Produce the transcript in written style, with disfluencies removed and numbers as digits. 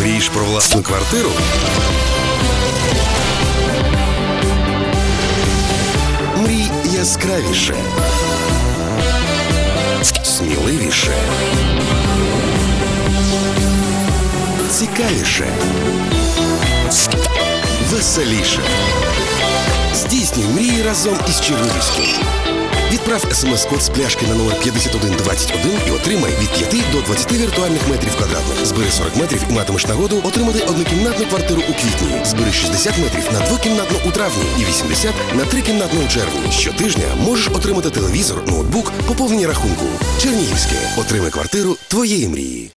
Мрієш про власну квартиру? Мрій яскравіше, сміливіше, цікавіше, веселіше. Здійснюй мрії разом із Чернігівським. Відправ смс-код з пляшки на номер 5121 і отримай від 5 до 20 віртуальних метрів квадратних. Збери 40 метрів і матимеш нагоду отримати однокімнатну квартиру у квітні. Збери 60 метрів на двокімнатну у травні і 80 на трикімнатну у червні. Щотижня можеш отримати телевізор, ноутбук, поповнення рахунку. Чернігівське. Отримай квартиру твоєї мрії.